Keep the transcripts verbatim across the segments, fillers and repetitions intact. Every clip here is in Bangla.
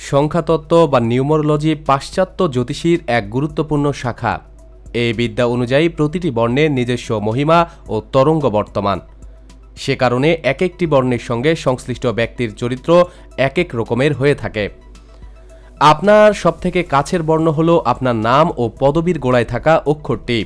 সংখ্যাতত্ত্ব বা নিউমারোলজি পাশ্চাত্য জ্যোতিষীর এক গুরুত্বপূর্ণ শাখা। এই বিদ্যা অনুযায়ী প্রতিটি বর্ণের নিজস্ব মহিমা ও তরঙ্গ বর্তমান। সে কারণে এক একটি বর্ণের সঙ্গে সংশ্লিষ্ট ব্যক্তির চরিত্র এক এক রকমের হয়ে থাকে। আপনার সবথেকে কাছের বর্ণ হল আপনার নাম ও পদবীর গোড়ায় থাকা অক্ষরটি।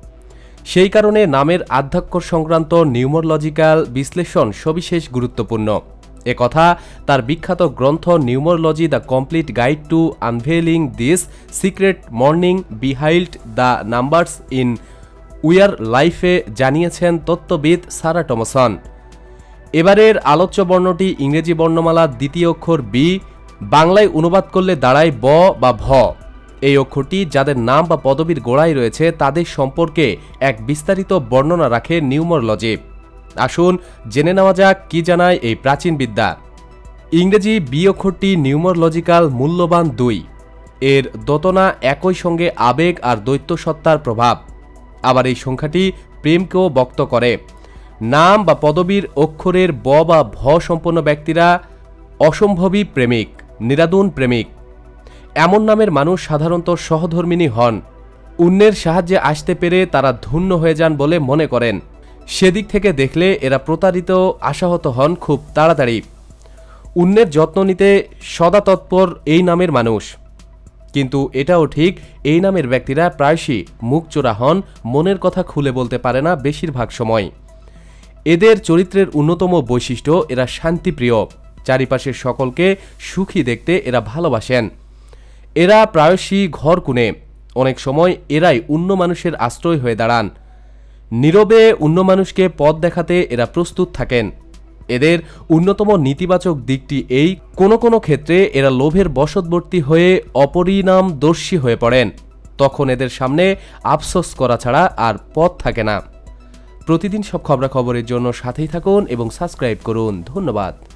সেই কারণে নামের আদ্যাক্ষর সংক্রান্ত নিউমারোলজিক্যাল বিশ্লেষণ সবিশেষ গুরুত্বপূর্ণ। একথা তার বিখ্যাত গ্রন্থ numerology the complete guide to unveiling this secret মর্নিং behind the numbers in your লাইফে জানিয়েছেন তত্ত্ববিদ সারা টমসন। এবারের আলোচ্য বর্ণটি ইংরেজি বর্ণমালার দ্বিতীয় অক্ষর বি, বাংলায় অনুবাদ করলে দাঁড়ায় ব বা ভ। এই অক্ষরটি যাদের নাম বা পদবীর গোড়ায় রয়েছে তাদের সম্পর্কে এক বিস্তারিত বর্ণনা রাখে নিউমারোলজি। আসুন জেনে নেওয়া যাক কি জানায় এই প্রাচীন বিদ্যা। ইংরেজি বি অক্ষরটি নিউমারোলজিক্যাল মূল্যবান দুই। এর দোতনা একই সঙ্গে আবেগ আর দৈত্য সত্তার প্রভাব। আবার এই সংখ্যাটি প্রেমকেও ব্যক্ত করে। নাম বা পদবীর অক্ষরের ব বা ভ সম্পন্ন ব্যক্তিরা অসম্ভবী প্রেমিক, নিরাদুন প্রেমিক। এমন নামের মানুষ সাধারণত সহধর্মিণী হন। অন্যের সাহায্যে আসতে পেরে তারা ধন্য হয়ে যান বলে মনে করেন। সেদিক থেকে দেখলে এরা প্রতারিত আশাহত হন খুব তাড়াতাড়ি। অন্যের যত্ন নিতে সদা তৎপর এই নামের মানুষ। কিন্তু এটাও ঠিক, এই নামের ব্যক্তিরা প্রায়শই মুখচোরা হন, মনের কথা খুলে বলতে পারে না বেশিরভাগ সময়। এদের চরিত্রের অন্যতম বৈশিষ্ট্য এরা শান্তিপ্রিয়। চারিপাশের সকলকে সুখী দেখতে এরা ভালোবাসেন। এরা প্রায়শই ঘর কুনে। অনেক সময় এরাই অন্য মানুষের আশ্রয় হয়ে দাঁড়ান। নীরবে অন্য মানুষকে পথ দেখাতে এরা প্রস্তুত থাকেন। এদের অন্যতম নেতিবাচক দিকটি এই, কোনো কোনো ক্ষেত্রে এরা লোভের বশবর্তী হয়ে অপরিণামদর্শী হয়ে পড়েন। তখন এদের সামনে আফসোস করা ছাড়া আর পথ থাকে না। প্রতিদিন সব খবরাখবরের জন্য সাথেই থাকুন এবং সাবস্ক্রাইব করুন। ধন্যবাদ।